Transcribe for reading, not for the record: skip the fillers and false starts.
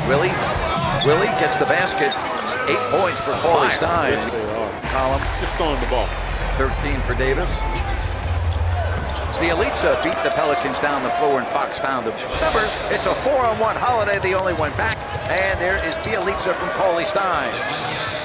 Willie gets the basket. It's 8 points for Paulie Stein. Yes, they are. Column. Just throwing the ball. 13 for Davis. Bjelica beat the Pelicans down the floor, and Fox found the numbers. It's a 4-on-1. Holiday, the only one back. And there is Bjelica from Paulie Stein.